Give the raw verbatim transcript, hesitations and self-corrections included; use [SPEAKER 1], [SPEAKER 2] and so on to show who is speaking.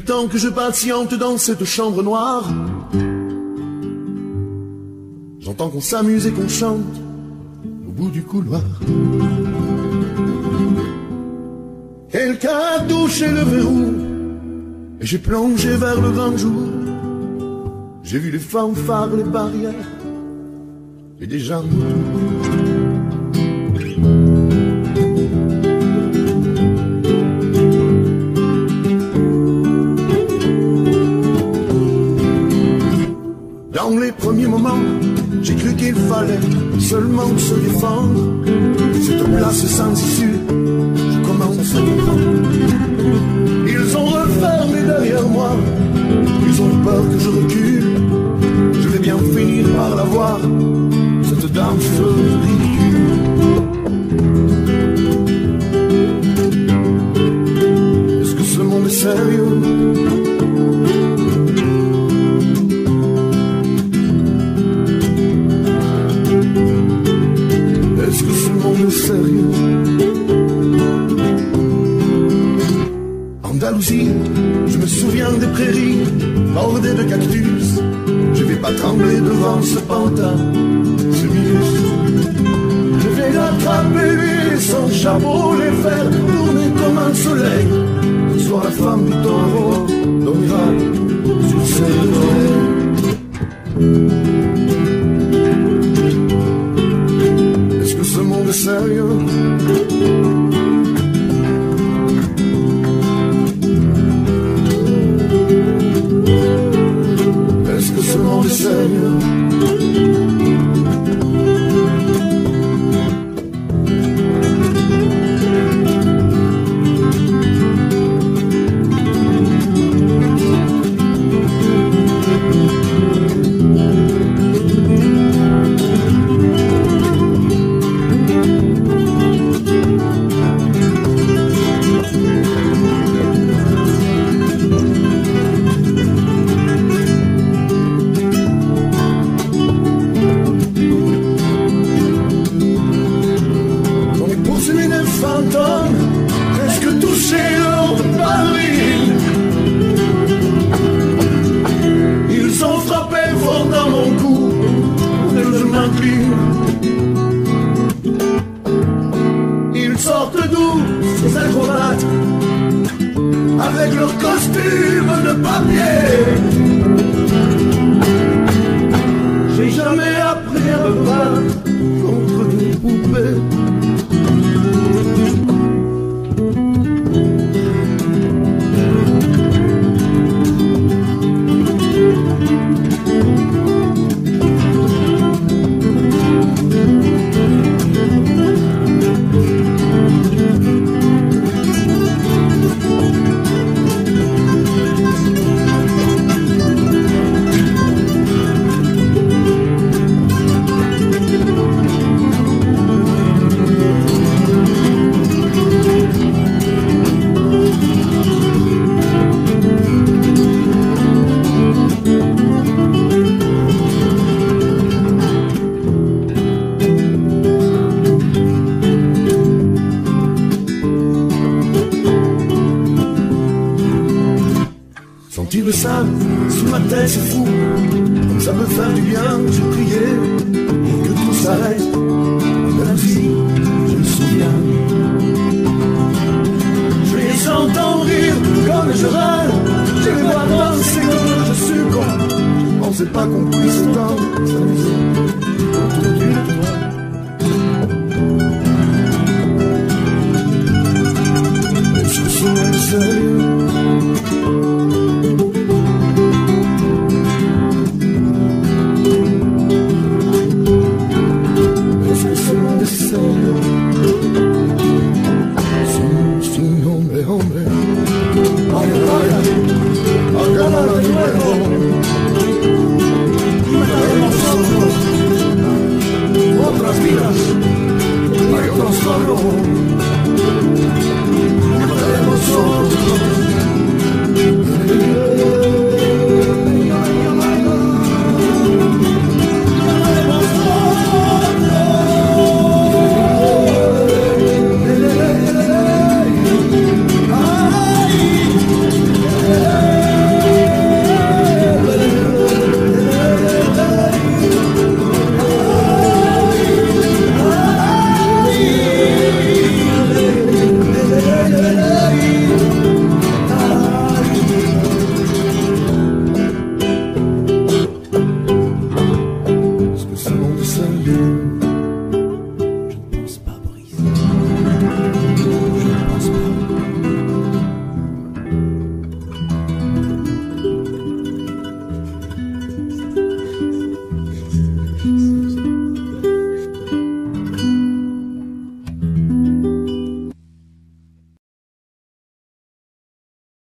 [SPEAKER 1] temps que je patiente dans cette chambre noire, j'entends qu'on s'amuse et qu'on chante au bout du couloir. Quelqu'un a touché le verrou et j'ai plongé vers le grand jour. J'ai vu les fanfares, les barrières et des gens. Dans les premiers moments, j'ai cru qu'il fallait seulement se défendre. Cette place sans issue, je commence à comprendre. Ils ont refermé derrière moi, ils ont peur que je recule. Je vais bien finir par la voir, cette danse ridicule. Est-ce que ce monde est sérieux? Sérieux. Andalousie, je me souviens des prairies bordées de cactus. Je vais pas trembler devant ce pantin, ce virus. Je vais l'attraper, lui, son chapeau, les faire tourner comme un soleil. Ce soir, la femme du taureau dormira sur ses oreilles. Ce monde est sérieux. Est-ce que ce monde est sérieux? Presque touché hors de Paris, ils ont frappé fort dans mon cou et je m'incline. Ils sortent d'où ces acrobates avec leurs costumes de papier? J'ai jamais appris à me battre contre des poupées. Sentir le sable sous ma tête, c'est fou, comme ça peut faire du bien. Je priais pour que tout s'arrête. De la vie, je me souviens. Je les entends rire comme je râle. Je les vois danser comme je succombe. Je pensais pas qu'on puisse tant s'amuser.